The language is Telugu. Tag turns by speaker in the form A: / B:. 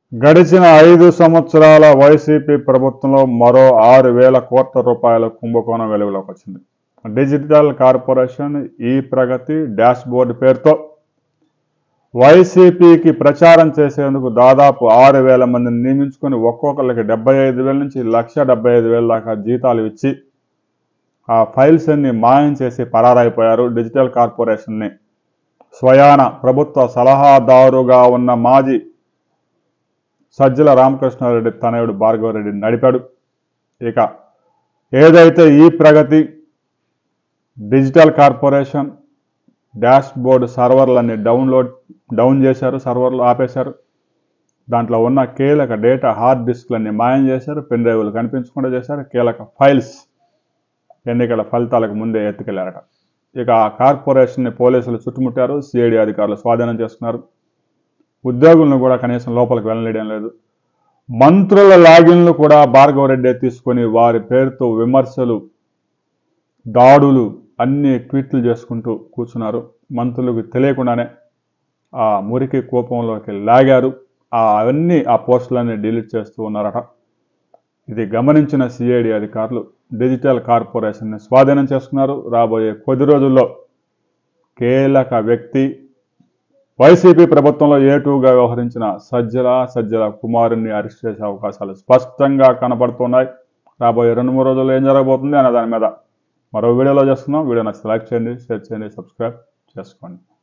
A: గడిచిన 5 సంవత్సరాల వైసీపీ ప్రభుత్వంలో మరో 6,000 కోట్ల రూపాయల కుంభకోణం వెలుగులోకి వచ్చింది. డిజిటల్ కార్పొరేషన్ ఈ ప్రగతి డాష్ బోర్డు పేరుతో వైసీపీకి ప్రచారం చేసేందుకు దాదాపు 6,000 మందిని నియమించుకొని ఒక్కొక్కరికి 75,000 నుంచి 1,75,000 దాకా జీతాలు ఇచ్చి ఆ ఫైల్స్ అన్ని మాయం చేసి పరారైపోయారు. డిజిటల్ కార్పొరేషన్ని స్వయాన ప్రభుత్వ సలహాదారుగా ఉన్న మాజీ సజ్జల రామకృష్ణారెడ్డి తనయుడు భార్గవరెడ్డి నడిపాడు. ఇక ఏదైతే ఈ Pragathi digital corporation dashboard సర్వర్లన్నీ డౌన్ చేశారు, సర్వర్లు ఆపేశారు. దాంట్లో ఉన్న కీలక డేటా హార్డ్ డిస్క్లన్నీ మాయం చేశారు, పెన్ డ్రైవ్లు కనిపించకుండా చేశారు, కీలక ఫైల్స్ ఎన్నికల ఫలితాలకు ముందే ఎత్తుకెళ్లారట. ఇక ఆ కార్పొరేషన్ని పోలీసులు చుట్టుముట్టారు, సిఐడి అధికారులు స్వాధీనం చేసుకున్నారు. ఉద్యోగులను కూడా కనీసం లోపలికి వెళ్ళలేయడం లేదు. మంత్రుల లాగిన్లు కూడా భార్గవరెడ్డి తీసుకొని వారి పేరుతో విమర్శలు, దాడులు అన్ని ట్వీట్లు చేసుకుంటూ కూర్చున్నారు. మంత్రులకు తెలియకుండానే ఆ మురికి కోపంలోకి లాగారు. అవన్నీ ఆ పోస్టులన్నీ డిలీట్ చేస్తూ ఉన్నారట. ఇది గమనించిన సిఐడి అధికారులు డిజిటల్ కార్పొరేషన్ని స్వాధీనం చేసుకున్నారు. రాబోయే కొద్ది రోజుల్లో కీలక వ్యక్తి వైసీపీ ప్రభుత్వంలో ఏటూగా వ్యవహరించిన సజ్జల కుమారుణ్ణి అరెస్ట్ చేసే అవకాశాలు స్పష్టంగా కనబడుతున్నాయి. రాబోయే 2-3 రోజుల్లో ఏం జరగబోతుంది అనే దాని మీద మరో వీడియోలో చేస్తున్నాం. వీడియో నచ్చితే లైక్ చేయండి, షేర్ చేయండి, సబ్స్క్రైబ్ చేసుకోండి.